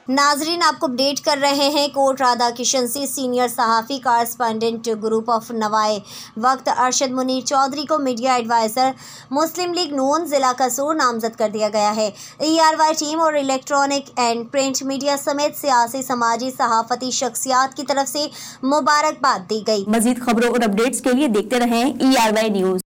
नाजरीन, आपको अपडेट कर रहे हैं कोट राधाकिशन से। सीनियर सहाफ़ी कारस्पॉन्डेंट ग्रुप ऑफ नवाए वक्त अरशद मुनीर चौधरी को मीडिया एडवाइज़र मुस्लिम लीग नून ज़िला कसूर नामजद कर दिया गया है। ERY टीम और इलेक्ट्रॉनिक एंड प्रिंट मीडिया समेत सियासी, समाजी, सहाफ़ती शख्सियात की तरफ से मुबारकबाद दी गई। मज़ीद खबरों और अपडेट्स के लिए देखते रहें ERY न्यूज़।